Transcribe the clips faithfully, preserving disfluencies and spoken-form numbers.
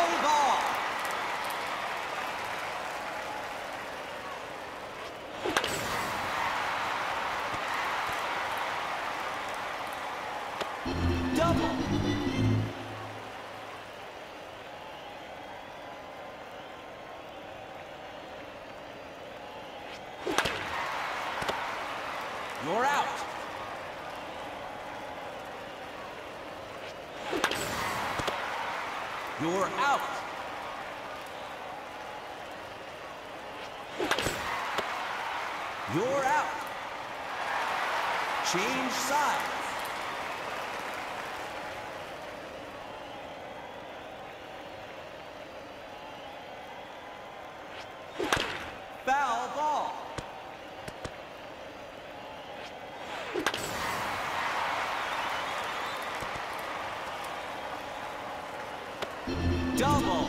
Play ball. Double. You're out. You're out. You're out. Change sides. Foul ball. Double.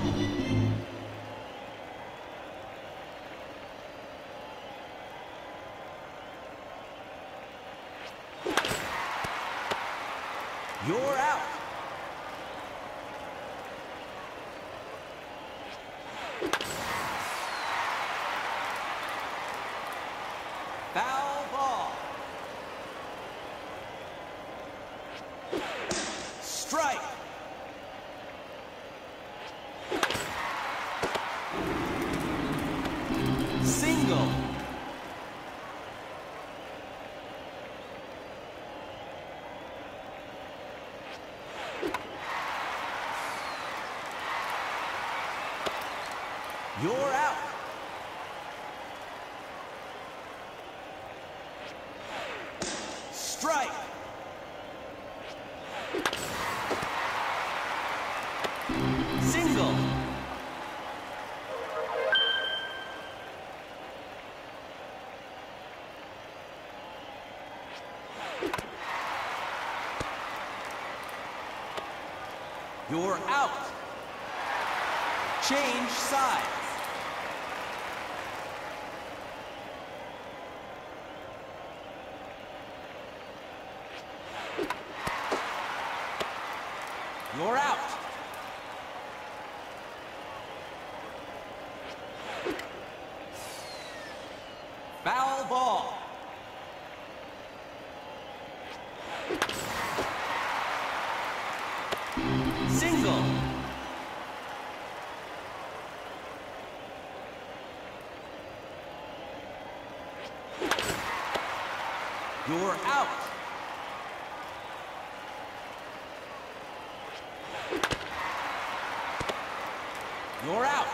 You're out. Foul ball. Strike. Single. You're out. Strike. Single. You're out. Change sides. You're out. Foul ball. Single. You're out. You're out.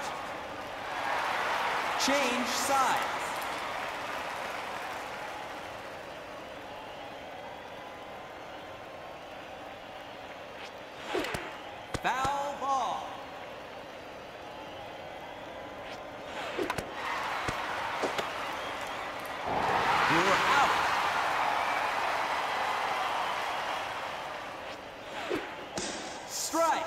Change sides. Foul ball. You're out. Strike.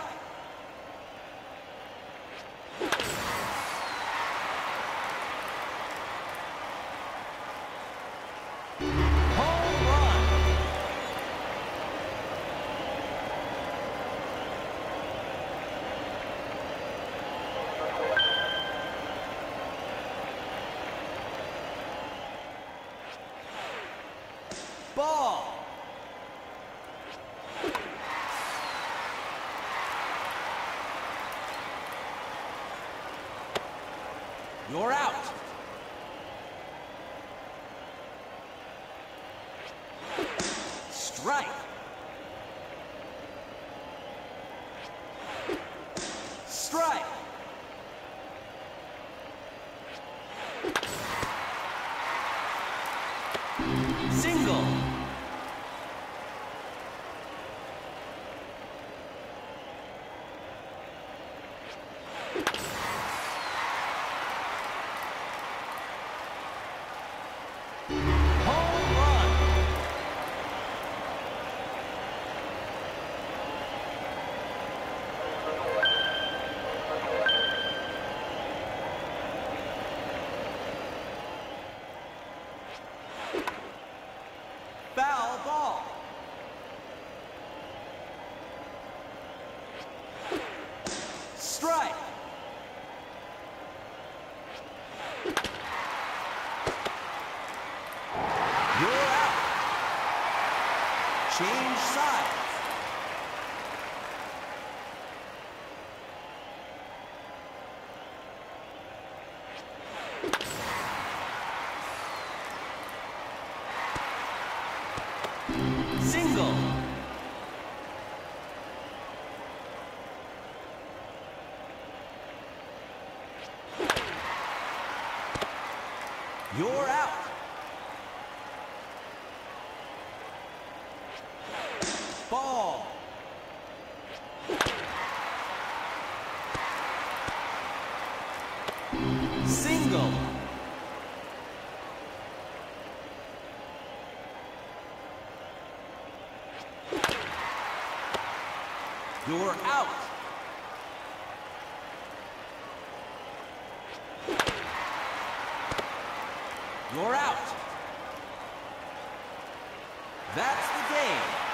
Home run. Ball. You're out. Strike. Strike. Single. Home run. You're out. Change sides. Single. You're out. Ball. Single. You're out. You're out. That's the game.